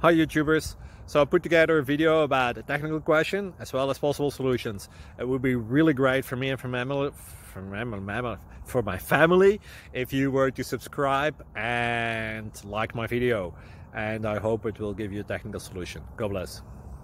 Hi YouTubers! So I put together a video about a technical question as well as possible solutions. It would be really great for me and for my family if you were to subscribe and like my video, and I hope it will give you a technical solution. God bless.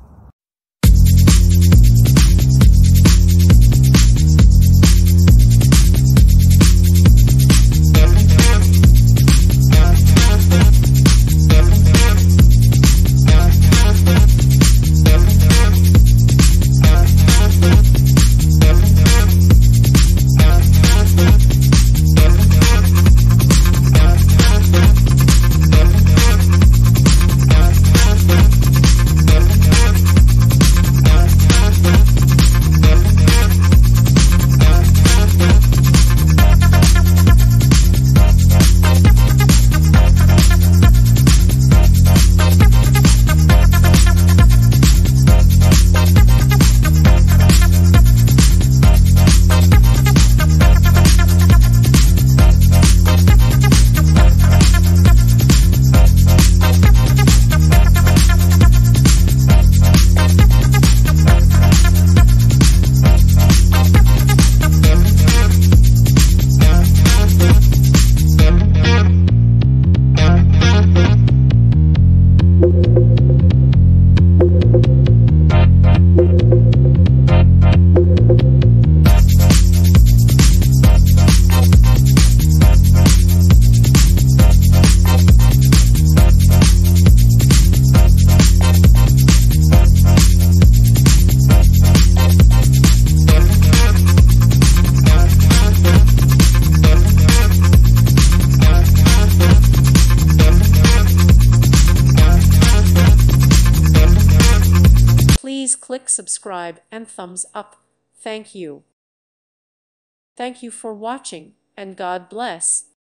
Please click subscribe and thumbs up. Thank you. Thank you for watching, and God bless.